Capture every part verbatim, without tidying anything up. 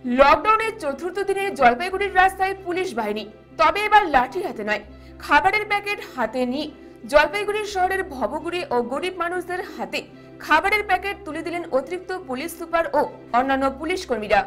লকডাউনের চতুর্থ দিনে জলপাইগুড়ির রাস্তায় পুলিশ বাহিনী, তবে এবার লাঠি হাতে নয়, খাবারের প্যাকেট হাতে নিয়ে জলপাইগুড়ি শহরের ভবঘুরে ও গরিব মানুষদের হাতে খাবারের প্যাকেট তুলে দিলেন অতিরিক্ত পুলিশ সুপার ও অন্যান্য পুলিশ কর্মীরা।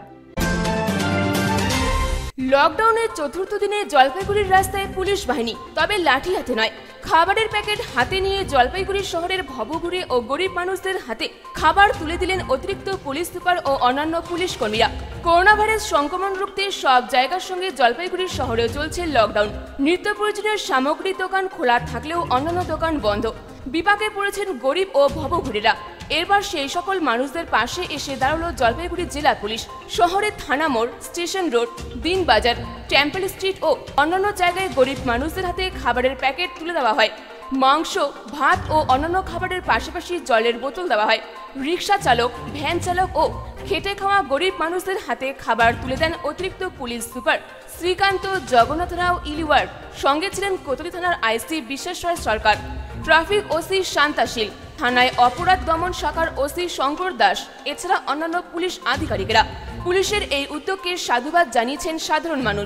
লকডাউনের চতুর্থ দিনে জলপাইগুড়ির রাস্তায় পুলিশ বাহিনী, তবে লাঠি হাতে নয়, খাবারের প্যাকেট হাতে নিয়ে জলপাইগুড়ি শহরের ভবঘুরে ও গরিব মানুষদের হাতে খাবার তুলে দিলেন অতিরিক্ত পুলিশ সুপার ও অন্যান্য পুলিশ কর্মীরা। করোনা ভাইরাস সংক্রমণ রুখতে সব জায়গার সঙ্গে জলপাইগুড়ি শহরেও চলছে লকডাউন। নিত্য প্রয়োজনীয় সামগ্রীর দোকান খোলা থাকলেও অন্যান্য দোকান বন্ধ। বিপাকে পড়েছেন গরিব ও ভবঘুরেরা। এরপর সেই সকল মানুষদের পাশে এসে দাঁড়ালো জলপাইগুড়ি জেলা পুলিশ। শহরের থানা মোড়, station road, Dinbazar, temple street ও অন্যান্য জায়গায় গরিব মানুষদের হাতে খাবারের প্যাকেট তুলে দেওয়া হয়। মাংস, ভাত ও অন্যান্য খাবারের পাশাপাশি জলের বোতল দেওয়া হয়। রিক্সা চালক, ভ্যান চালক ও খেটে খাওয়া গরিব মানুষদের হাতে খাবার তুলে দেন অতিরিক্ত পুলিশ সুপার শ্রীকান্ত জগন্নাথ রাও ইলিওয়ার। সঙ্গে ছিলেন কোতোয়ালি থানার IC Bishweshwar Sarkar, traffic OC Shantashil, থানায় অপরাধ দমন শাখার ওসি শঙ্কর দাস, এছাড়া অন্যান্য পুলিশ আধিকারিকরা। পুলিশের এই উদ্যোগকে সাধুবাদ জানিয়েছেন সাধারণ মানুষ।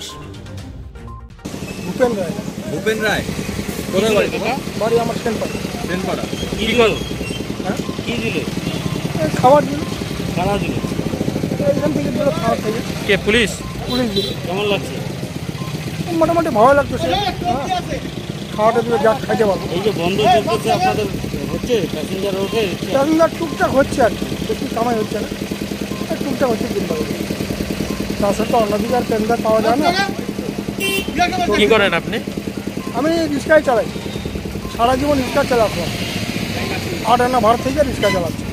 ভূপেন রায়। ভূপেন রায় কোথায় বাড়ি? বাড়ি আমার সেনপাড়া। সেনপাড়া। কি করো? হ্যাঁ, কি দিলে? খাবার দিল। কারা দিল? এখান থেকে দিল খাবার থেকে। কে? পুলিশ? পুলিশ দিল। কেমন লাগছে? মোটামুটি ভালো লাগতো সে। খাওয়াটা দিলে যা খাইতে পারবো। এই যে বন্ধ চলতেছে আপনাদের হচ্ছে, প্যাসেঞ্জার ওঠে? প্যাসেঞ্জার টুকটাক হচ্ছে আর কি, বেশি কামাই হচ্ছে না, টুকটাক হচ্ছে দিন পাবে। তার সাথে অন্যদিকে আর প্যাসেঞ্জার পাওয়া যায় না। কি করেন আপনি? আমি রিক্সায় চালাই, সারা জীবন রিক্সা চালাতাম। আট আনা ভাড়া থেকে রিক্সা চালাচ্ছি।